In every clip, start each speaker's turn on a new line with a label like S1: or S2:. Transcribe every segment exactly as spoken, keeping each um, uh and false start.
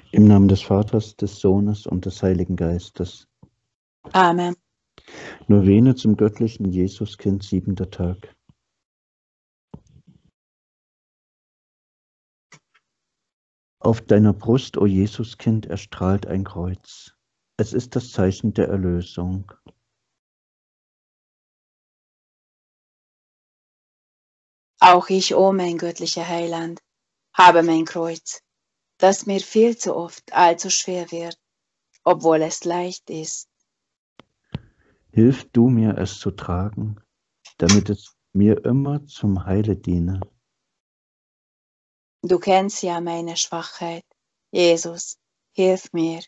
S1: Im Namen des Vaters, des Sohnes und des Heiligen Geistes.
S2: Amen.
S1: Novene zum göttlichen Jesuskind, siebenter Tag. Auf deiner Brust, o Jesuskind, erstrahlt ein Kreuz. Es ist das Zeichen der Erlösung.
S2: Auch ich, o mein göttlicher Heiland, habe mein Kreuz, das mir viel zu oft allzu schwer wird, obwohl es leicht ist.
S1: Hilf du mir, es zu tragen, damit es mir immer zum Heile diene.
S2: Du kennst ja meine Schwachheit. Jesus, hilf mir.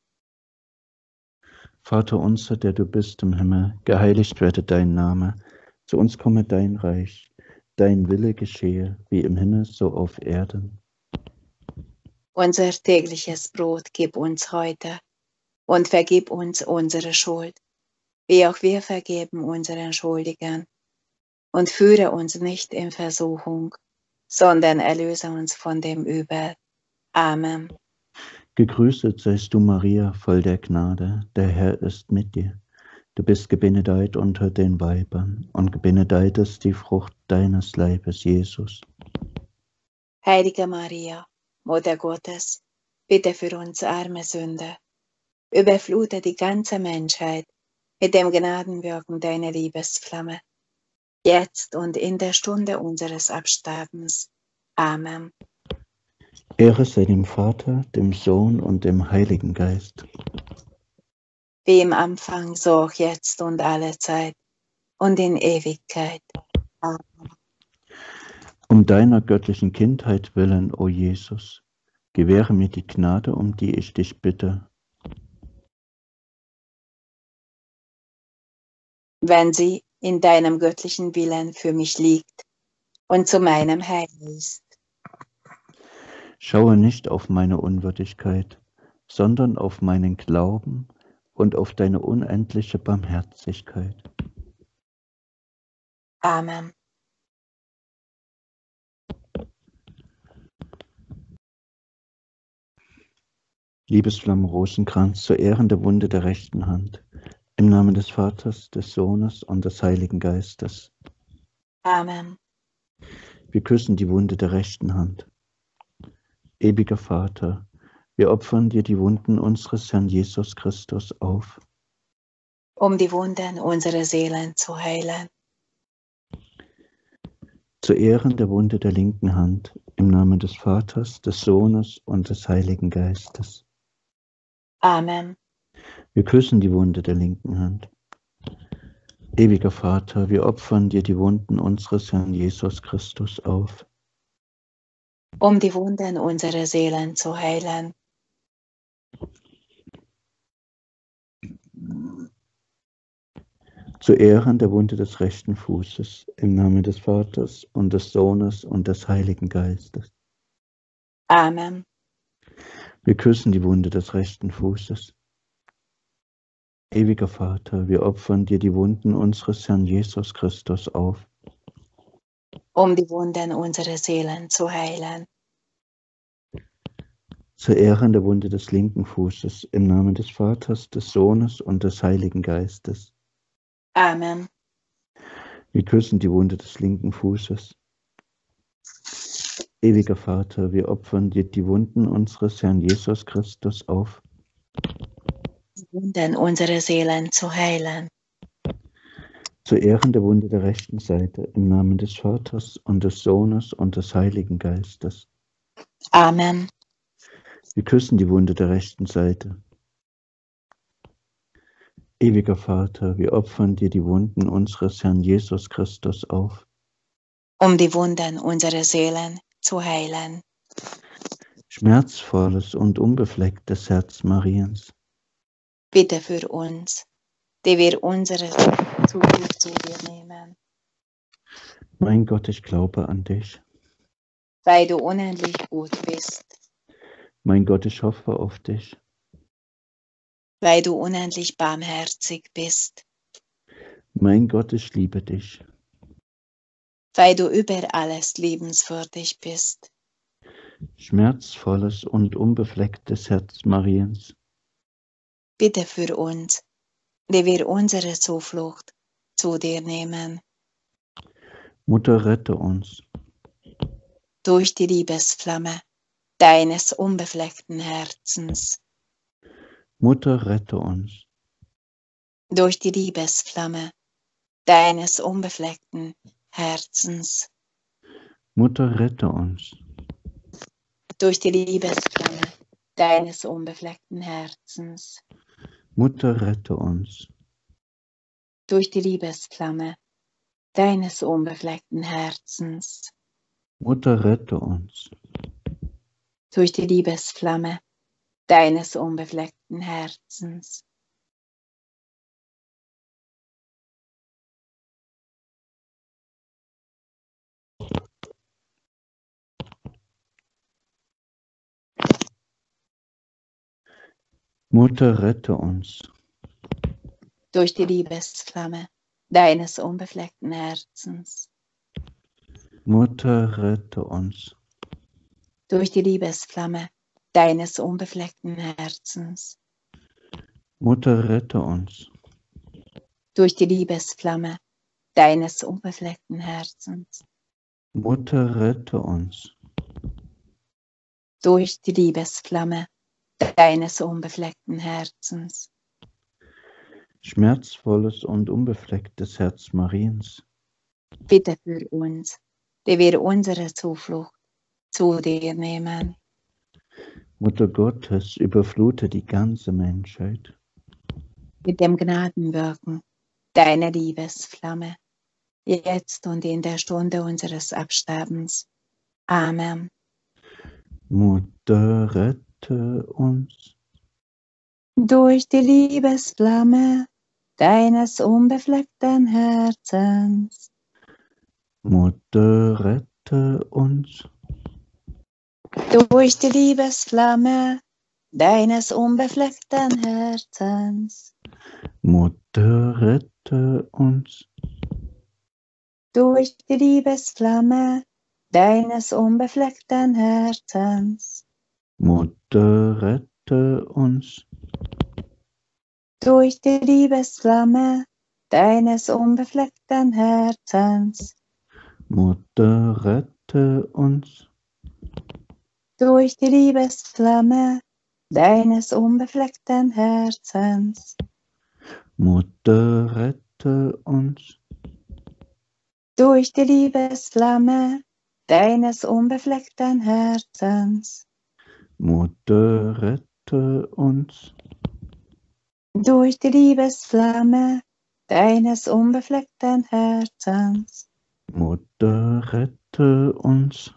S1: Vater unser, der du bist im Himmel, geheiligt werde dein Name. Zu uns komme dein Reich. Dein Wille geschehe, wie im Himmel, so auf Erden.
S2: Unser tägliches Brot gib uns heute und vergib uns unsere Schuld, wie auch wir vergeben unseren Schuldigern. Und führe uns nicht in Versuchung, sondern erlöse uns von dem Übel. Amen.
S1: Gegrüßet seist du, Maria, voll der Gnade, der Herr ist mit dir. Du bist gebenedeit unter den Weibern, und gebenedeit ist die Frucht deines Leibes, Jesus.
S2: Heilige Maria, Mutter Gottes, bitte für uns arme Sünder, überflute die ganze Menschheit mit dem Gnadenwirken deiner Liebesflamme, jetzt und in der Stunde unseres Absterbens. Amen.
S1: Ehre sei dem Vater, dem Sohn und dem Heiligen Geist.
S2: Wie im Anfang, so auch jetzt und alle Zeit und in Ewigkeit. Amen.
S1: Um deiner göttlichen Kindheit willen, o Jesus, gewähre mir die Gnade, um die ich dich bitte.
S2: Wenn sie in deinem göttlichen Willen für mich liegt und zu meinem Heil ist.
S1: Schaue nicht auf meine Unwürdigkeit, sondern auf meinen Glauben und auf deine unendliche Barmherzigkeit.
S2: Amen.
S1: Liebesflamme Rosenkranz, zur Ehren der Wunde der rechten Hand, im Namen des Vaters, des Sohnes und des Heiligen Geistes.
S2: Amen.
S1: Wir küssen die Wunde der rechten Hand. Ewiger Vater, wir opfern dir die Wunden unseres Herrn Jesus Christus auf,
S2: Um die Wunden unserer Seelen zu heilen.
S1: zu Ehren der Wunde der linken Hand, im Namen des Vaters, des Sohnes und des Heiligen Geistes.
S2: Amen.
S1: Wir küssen die Wunde der linken Hand. Ewiger Vater, wir opfern dir die Wunden unseres Herrn Jesus Christus auf,
S2: Um die Wunden unserer Seelen zu heilen.
S1: zu Ehren der Wunde des rechten Fußes, im Namen des Vaters und des Sohnes und des Heiligen Geistes.
S2: Amen.
S1: Wir küssen die Wunde des rechten Fußes. Ewiger Vater, wir opfern dir die Wunden unseres Herrn Jesus Christus auf,
S2: Um die Wunden unserer Seelen zu heilen.
S1: zu Ehren der Wunde des linken Fußes, im Namen des Vaters, des Sohnes und des Heiligen Geistes.
S2: Amen.
S1: Wir küssen die Wunde des linken Fußes. Ewiger Vater, wir opfern dir die Wunden unseres Herrn Jesus Christus auf,
S2: Die Wunden unserer Seelen zu heilen.
S1: zu Ehren der Wunde der rechten Seite, im Namen des Vaters und des Sohnes und des Heiligen Geistes.
S2: Amen.
S1: Wir küssen die Wunde der rechten Seite. Ewiger Vater, wir opfern dir die Wunden unseres Herrn Jesus Christus auf,
S2: Um die Wunden unserer Seelen zu heilen.
S1: schmerzvolles und unbeflecktes Herz Mariens.
S2: Bitte für uns, die wir unsere Zuflucht zu dir nehmen.
S1: Mein Gott, ich glaube an dich.
S2: Weil du unendlich gut bist.
S1: Mein Gott, ich hoffe auf dich.
S2: Weil du unendlich barmherzig bist.
S1: Mein Gott, ich liebe dich.
S2: Weil du über alles liebenswürdig bist.
S1: Schmerzvolles und unbeflecktes Herz Mariens,
S2: bitte für uns, die wir unsere Zuflucht zu dir nehmen.
S1: Mutter, rette uns.
S2: Durch die Liebesflamme deines unbefleckten Herzens.
S1: Mutter, rette uns.
S2: Durch die Liebesflamme deines unbefleckten Herzens.
S1: Mutter, rette uns.
S2: Durch die Liebesflamme deines unbefleckten Herzens.
S1: Mutter, rette uns.
S2: Durch die Liebesflamme deines unbefleckten Herzens.
S1: Mutter, rette uns.
S2: Durch die Liebesflamme deines unbefleckten Herzens.
S1: Mutter, rette uns.
S2: Durch die Liebesflamme deines unbefleckten Herzens.
S1: Mutter, rette uns.
S2: Durch die Liebesflamme deines unbefleckten Herzens.
S1: Mutter, rette uns.
S2: Durch die Liebesflamme deines unbefleckten Herzens.
S1: Mutter, rette uns.
S2: Durch die Liebesflamme deines unbefleckten Herzens.
S1: Schmerzvolles und unbeflecktes Herz Mariens,
S2: bitte für uns, die wir unsere Zuflucht zu dir nehmen.
S1: Mutter Gottes, überflute die ganze Menschheit
S2: Mit dem Gnadenwirken deiner Liebesflamme, jetzt und in der Stunde unseres Absterbens. Amen.
S1: Mutter, rette uns.
S2: Durch die Liebesflamme deines unbefleckten Herzens.
S1: Mutter, rette uns.
S2: Durch die Liebesflamme deines unbefleckten Herzens.
S1: Mutter, rette uns.
S2: Durch die Liebesflamme deines unbefleckten Herzens.
S1: Mutter, rette uns.
S2: Durch die Liebesflamme deines unbefleckten Herzens.
S1: Mutter, rette uns.
S2: Durch die Liebesflamme deines unbefleckten Herzens.
S1: Mutter, rette uns.
S2: Durch die Liebesflamme deines unbefleckten Herzens.
S1: Mutter, rette uns.
S2: Durch die Liebesflamme deines unbefleckten Herzens.
S1: Mutter, rette uns.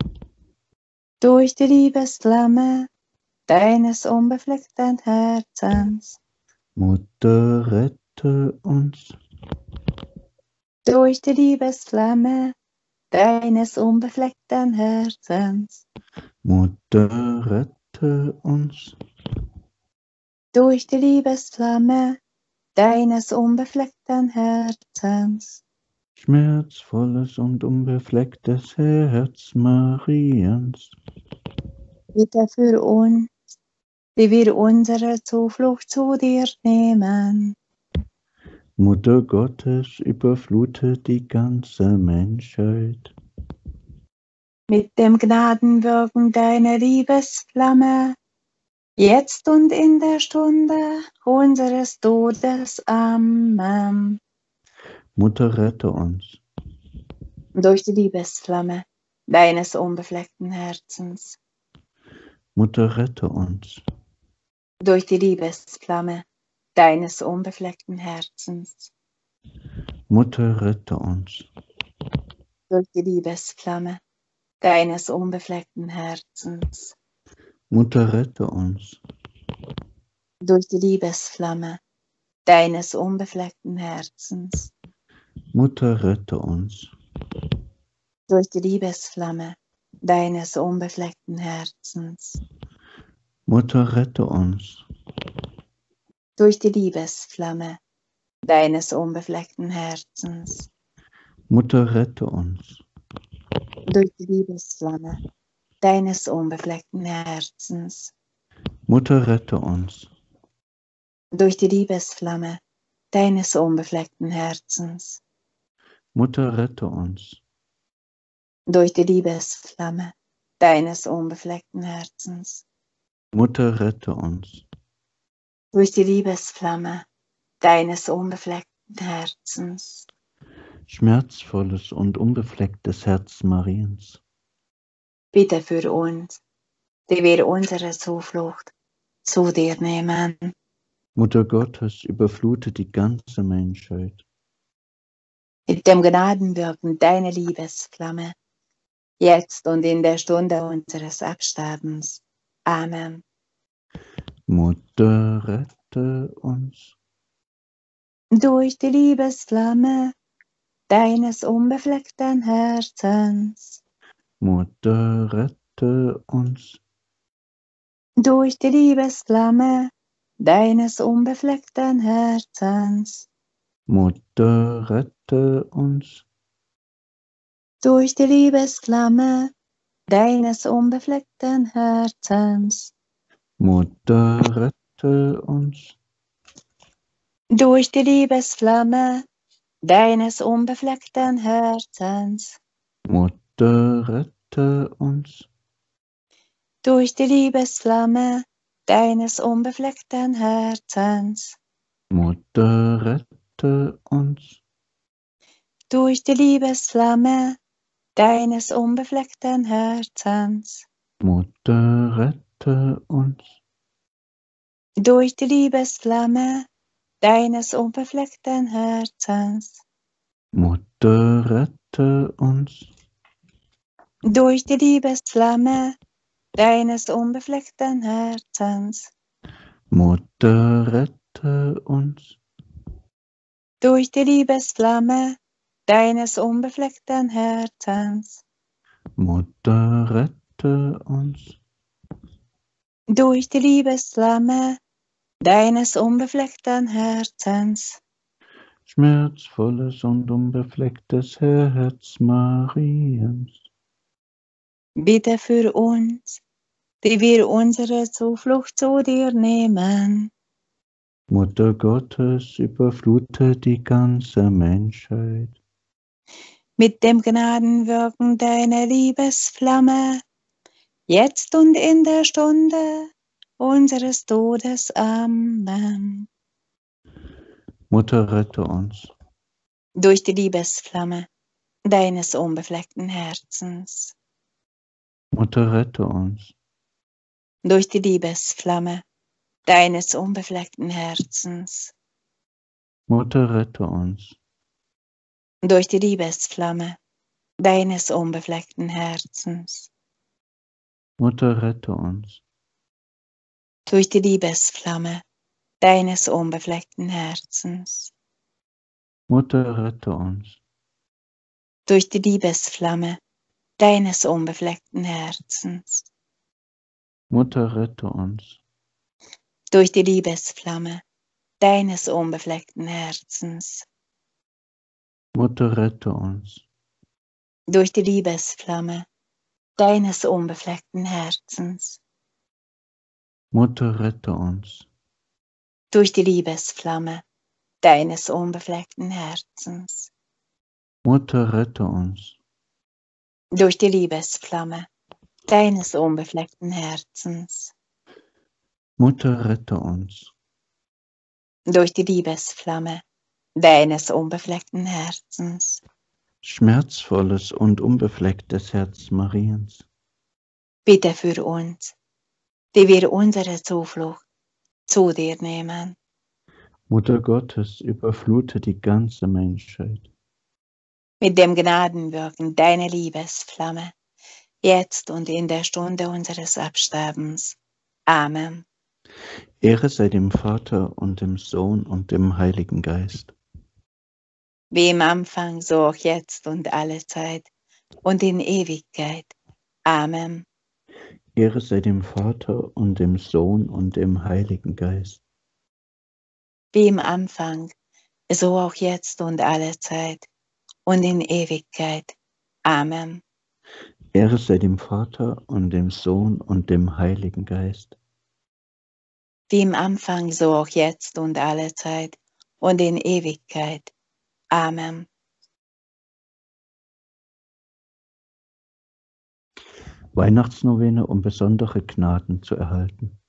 S2: Durch die Liebesflamme deines unbefleckten Herzens.
S1: Mutter, rette uns.
S2: Durch die Liebesflamme deines unbefleckten Herzens.
S1: Mutter, rette uns.
S2: Durch die Liebesflamme deines unbefleckten Herzens.
S1: Schmerzvolles und unbeflecktes Herz Mariens,
S2: bitte für uns, die wir unsere Zuflucht zu dir nehmen.
S1: Mutter Gottes, überflute die ganze Menschheit
S2: Mit dem Gnadenwirken deiner Liebesflamme, jetzt und in der Stunde unseres Todes. Amen.
S1: Mutter, rette uns.
S2: Durch die Liebesflamme deines unbefleckten Herzens.
S1: Mutter, rette uns.
S2: Durch die Liebesflamme deines unbefleckten Herzens.
S1: Mutter, rette uns.
S2: Durch die Liebesflamme deines unbefleckten Herzens.
S1: Mutter, rette uns.
S2: Durch die Liebesflamme deines unbefleckten Herzens.
S1: Mutter, rette uns.
S2: Durch die Liebesflamme deines unbefleckten Herzens.
S1: Mutter, rette uns.
S2: Durch die Liebesflamme deines unbefleckten Herzens.
S1: Mutter, rette uns.
S2: Durch die Liebesflamme deines unbefleckten Herzens.
S1: Mutter, rette uns.
S2: Durch die Liebesflamme deines unbefleckten Herzens.
S1: Mutter, rette uns.
S2: Durch die Liebesflamme deines unbefleckten Herzens.
S1: Mutter, rette uns.
S2: Durch die Liebesflamme deines unbefleckten Herzens.
S1: Schmerzvolles und unbeflecktes Herz Mariens.
S2: Bitte für uns, die wir unsere Zuflucht zu dir nehmen.
S1: Mutter Gottes, überflute die ganze Menschheit.
S2: Mit dem Gnadenwirken deiner Liebesflamme, jetzt und in der Stunde unseres Absterbens. Amen.
S1: Mutter, rette uns.
S2: Durch die Liebesflamme deines unbefleckten Herzens.
S1: Mutter, rette uns.
S2: Durch die Liebesflamme deines unbefleckten Herzens.
S1: Mutter, rette uns.
S2: Durch die Liebesflamme deines unbefleckten Herzens.
S1: Mutter, rette uns.
S2: Durch die Liebesflamme deines unbefleckten Herzens.
S1: Mutter, rette uns.
S2: Durch die Liebesflamme deines unbefleckten Herzens.
S1: Mutter, rette uns.
S2: Durch die Liebesflamme deines unbefleckten Herzens.
S1: Mutter, rette uns.
S2: Durch die Liebesflamme deines unbefleckten Herzens.
S1: Mutter, rette uns.
S2: Durch die Liebesflamme deines unbefleckten Herzens.
S1: Mutter, rette uns.
S2: Durch die Liebesflamme deines unbefleckten Herzens.
S1: Mutter, rette uns.
S2: Durch die Liebesflamme deines unbefleckten Herzens.
S1: Schmerzvolles und unbeflecktes Herz Mariens.
S2: Bitte für uns, die wir unsere Zuflucht zu dir nehmen.
S1: Mutter Gottes, überflute die ganze Menschheit.
S2: Mit dem Gnadenwirken deiner Liebesflamme, jetzt und in der Stunde unseres Todes. Amen.
S1: Mutter, rette uns.
S2: Durch die Liebesflamme deines unbefleckten Herzens.
S1: Mutter, rette uns.
S2: Durch die Liebesflamme deines unbefleckten Herzens.
S1: Mutter, rette uns.
S2: Durch die Liebesflamme deines unbefleckten Herzens.
S1: Mutter, rette uns.
S2: Durch die Liebesflamme deines unbefleckten Herzens.
S1: Mutter, rette uns.
S2: Durch die Liebesflamme deines unbefleckten Herzens.
S1: Mutter, rette uns.
S2: Durch die Liebesflamme deines unbefleckten Herzens.
S1: Mutter, rette uns.
S2: Durch die Liebesflamme deines unbefleckten Herzens.
S1: Mutter, rette uns.
S2: Durch die Liebesflamme deines unbefleckten Herzens.
S1: Mutter, rette uns.
S2: Durch die Liebesflamme deines unbefleckten Herzens.
S1: Mutter, rette uns.
S2: Durch die Liebesflamme deines unbefleckten Herzens.
S1: Schmerzvolles und unbeflecktes Herz Mariens.
S2: Bitte für uns, die wir unsere Zuflucht zu dir nehmen.
S1: Mutter Gottes, überflute die ganze Menschheit.
S2: Mit dem Gnadenwirken deiner Liebesflamme, jetzt und in der Stunde unseres Absterbens. Amen.
S1: Ehre sei dem Vater und dem Sohn und dem Heiligen Geist.
S2: Wie im Anfang, so auch jetzt und alle Zeit und in Ewigkeit. Amen.
S1: Ehre sei dem Vater und dem Sohn und dem Heiligen Geist.
S2: Wie im Anfang, so auch jetzt und alle Zeit und in Ewigkeit. Amen.
S1: Ehre sei dem Vater und dem Sohn und dem Heiligen Geist.
S2: Wie im Anfang, so auch jetzt und alle Zeit und in Ewigkeit. Amen.
S1: Weihnachtsnovene, um besondere Gnaden zu erhalten.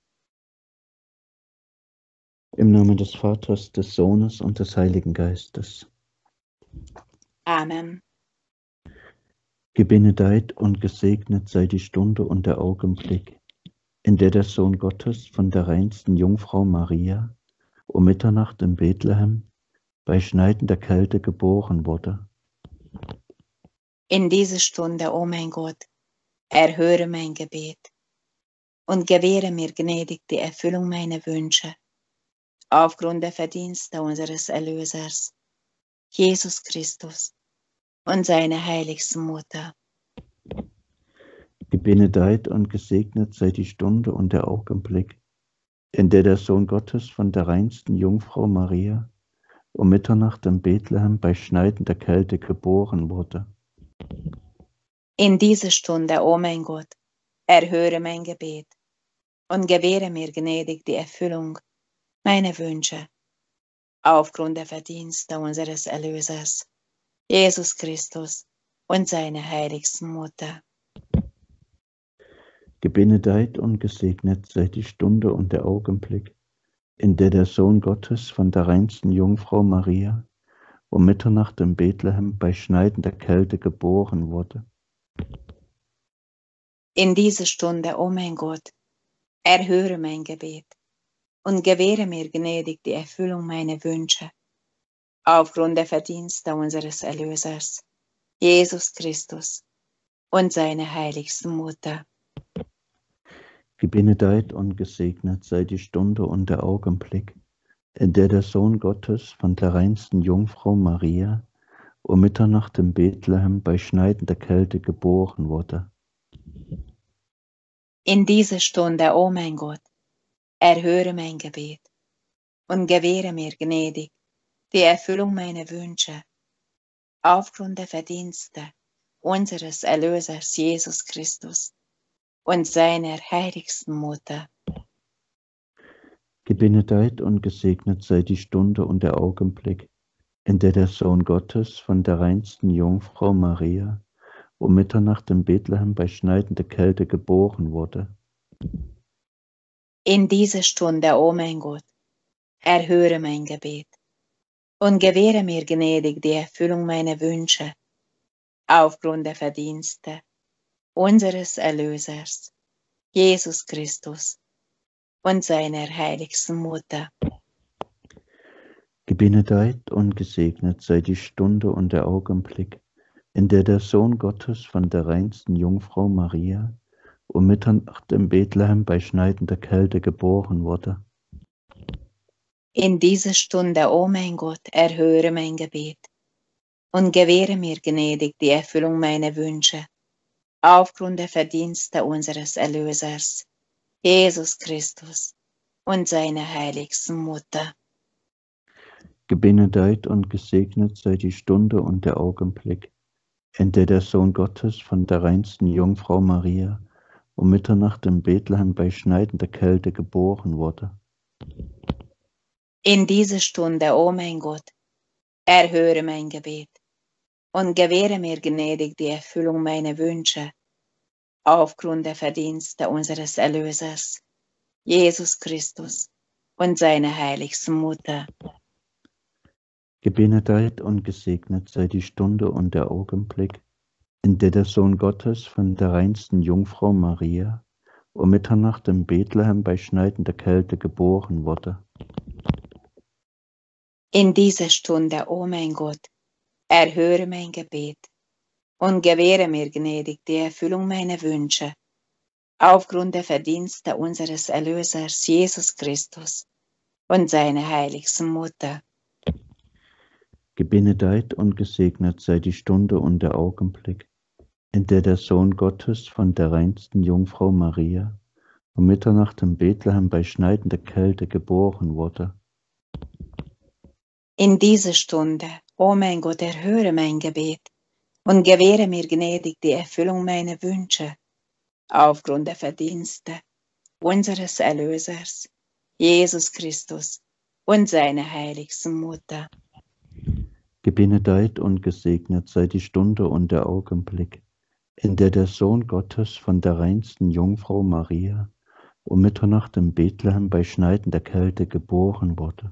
S1: Im Namen des Vaters, des Sohnes und des Heiligen Geistes.
S2: Amen.
S1: Gebenedeit und gesegnet sei die Stunde und der Augenblick, in der der Sohn Gottes von der reinsten Jungfrau Maria um Mitternacht in Bethlehem bei schneidender Kälte geboren wurde.
S2: In diese Stunde, o mein Gott, erhöre mein Gebet und gewähre mir gnädig die Erfüllung meiner Wünsche, aufgrund der Verdienste unseres Erlösers, Jesus Christus und seiner heiligsten Mutter.
S1: Gebenedeit und gesegnet sei die Stunde und der Augenblick, in der der Sohn Gottes von der reinsten Jungfrau Maria um Mitternacht in Bethlehem bei schneidender Kälte geboren wurde.
S2: In diese Stunde, o mein Gott, erhöre mein Gebet und gewähre mir gnädig die Erfüllung meiner Wünsche, aufgrund der Verdienste unseres Erlösers, Jesus Christus und seiner heiligsten Mutter.
S1: Gebenedeit und gesegnet sei die Stunde und der Augenblick, in der der Sohn Gottes von der reinsten Jungfrau Maria um Mitternacht in Bethlehem bei schneidender Kälte geboren wurde.
S2: In diese Stunde, o mein Gott, erhöre mein Gebet und gewähre mir gnädig die Erfüllung meiner Wünsche, aufgrund der Verdienste unseres Erlösers, Jesus Christus und seiner heiligsten Mutter.
S1: Gebenedeit und gesegnet sei die Stunde und der Augenblick, in der der Sohn Gottes von der reinsten Jungfrau Maria um Mitternacht in Bethlehem bei schneidender Kälte geboren wurde.
S2: In diese Stunde, o mein Gott, erhöre mein Gebet und gewähre mir gnädig die Erfüllung meiner Wünsche, aufgrund der Verdienste unseres Erlösers Jesus Christus und seiner heiligsten Mutter.
S1: Gebenedeit und gesegnet sei die Stunde und der Augenblick, in der der Sohn Gottes von der reinsten Jungfrau Maria um Mitternacht in Bethlehem bei schneidender Kälte geboren wurde.
S2: In diese Stunde, o mein Gott, erhöre mein Gebet und gewähre mir gnädig die Erfüllung meiner Wünsche, aufgrund der Verdienste unseres Erlösers, Jesus Christus und seiner heiligsten Mutter.
S1: Gebenedeit und gesegnet sei die Stunde und der Augenblick, in der der Sohn Gottes von der reinsten Jungfrau Maria um Mitternacht in Bethlehem bei schneidender Kälte geboren wurde.
S2: In diese Stunde, o mein Gott, erhöre mein Gebet und gewähre mir gnädig die Erfüllung meiner Wünsche, aufgrund der Verdienste unseres Erlösers, Jesus Christus und seiner heiligsten Mutter.
S1: Gebenedeit und gesegnet sei die Stunde und der Augenblick, in der der Sohn Gottes von der reinsten Jungfrau Maria um Mitternacht in Bethlehem bei schneidender Kälte geboren wurde.
S2: In diese Stunde, o mein Gott, erhöre mein Gebet und gewähre mir gnädig die Erfüllung meiner Wünsche, aufgrund der Verdienste unseres Erlösers, Jesus Christus und seiner heiligsten Mutter.
S1: Gebenedeit und gesegnet sei die Stunde und der Augenblick, in der der Sohn Gottes von der reinsten Jungfrau Maria um Mitternacht in Bethlehem bei schneidender Kälte geboren wurde.
S2: In dieser Stunde, o mein Gott, erhöre mein Gebet und gewähre mir gnädig die Erfüllung meiner Wünsche, aufgrund der Verdienste unseres Erlösers Jesus Christus und seiner heiligsten Mutter.
S1: Gebenedeit und gesegnet sei die Stunde und der Augenblick, in der der Sohn Gottes von der reinsten Jungfrau Maria um Mitternacht in Bethlehem bei schneidender Kälte geboren wurde.
S2: In dieser Stunde, o mein Gott, erhöre mein Gebet und gewähre mir gnädig die Erfüllung meiner Wünsche aufgrund der Verdienste unseres Erlösers, Jesus Christus und seiner heiligsten Mutter.
S1: Gebenedeit und gesegnet sei die Stunde und der Augenblick, in der der Sohn Gottes von der reinsten Jungfrau Maria um Mitternacht in Bethlehem bei schneidender Kälte geboren wurde.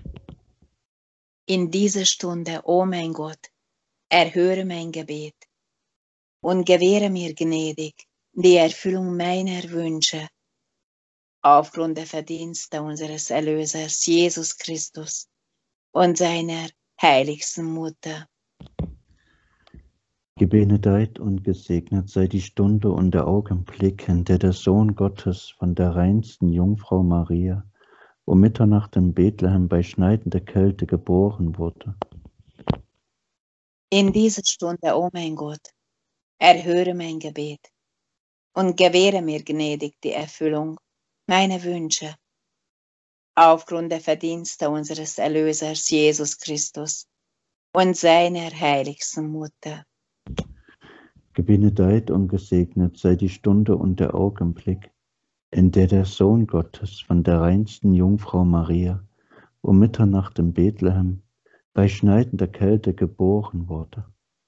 S2: In dieser Stunde, o mein Gott, erhöre mein Gebet und gewähre mir gnädig die Erfüllung meiner Wünsche aufgrund der Verdienste unseres Erlösers Jesus Christus und seiner heiligsten Mutter.
S1: Gebenedeit und gesegnet sei die Stunde und der Augenblick, in der der Sohn Gottes von der reinsten Jungfrau Maria um Mitternacht in Bethlehem bei schneidender Kälte geboren wurde.
S2: In dieser Stunde, o mein Gott, erhöre mein Gebet und gewähre mir gnädig die Erfüllung meiner Wünsche aufgrund der Verdienste unseres Erlösers Jesus Christus und seiner heiligsten Mutter.
S1: Gebenedeit und gesegnet sei die Stunde und der Augenblick, in der der Sohn Gottes von der reinsten Jungfrau Maria um Mitternacht in Bethlehem bei schneidender Kälte geboren wurde.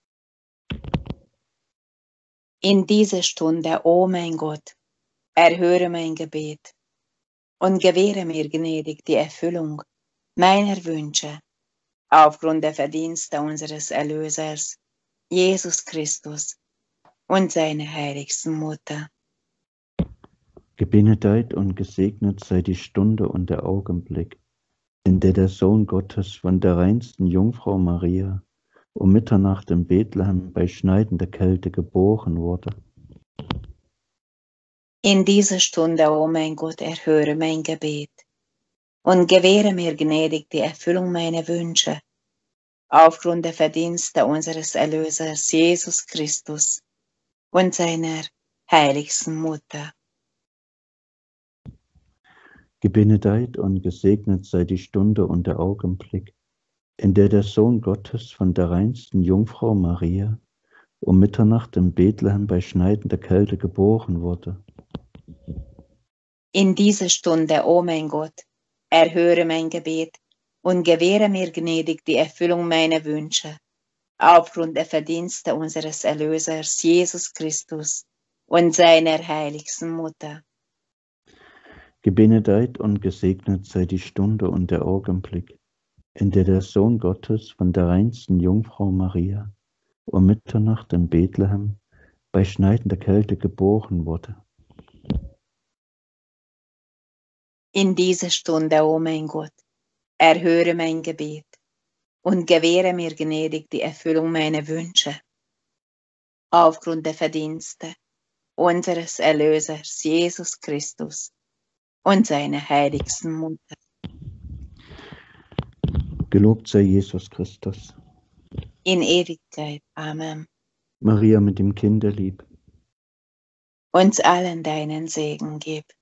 S2: In dieser Stunde, o mein Gott, erhöre mein Gebet und gewähre mir gnädig die Erfüllung meiner Wünsche aufgrund der Verdienste unseres Erlösers, Jesus Christus und seiner heiligsten Mutter.
S1: Gebenedeit und gesegnet sei die Stunde und der Augenblick, in der der Sohn Gottes von der reinsten Jungfrau Maria um Mitternacht in Bethlehem bei schneidender Kälte geboren wurde.
S2: In dieser Stunde, o mein Gott, erhöre mein Gebet und gewähre mir gnädig die Erfüllung meiner Wünsche aufgrund der Verdienste unseres Erlösers Jesus Christus und seiner heiligsten Mutter.
S1: Gebenedeit und gesegnet sei die Stunde und der Augenblick, in der der Sohn Gottes von der reinsten Jungfrau Maria um Mitternacht in Bethlehem bei schneidender Kälte geboren wurde.
S2: In dieser Stunde, o mein Gott, erhöre mein Gebet und gewähre mir gnädig die Erfüllung meiner Wünsche aufgrund der Verdienste unseres Erlösers Jesus Christus und seiner heiligsten Mutter.
S1: Gebenedeit und gesegnet sei die Stunde und der Augenblick, in der der Sohn Gottes von der reinsten Jungfrau Maria um Mitternacht in Bethlehem bei schneidender Kälte geboren wurde.
S2: In dieser Stunde, o mein Gott, erhöre mein Gebet und gewähre mir gnädig die Erfüllung meiner Wünsche aufgrund der Verdienste unseres Erlösers Jesus Christus und seiner heiligsten Mutter.
S1: Gelobt sei Jesus Christus.
S2: In Ewigkeit. Amen.
S1: Maria mit dem Kinderlieb.
S2: Uns allen deinen Segen gib.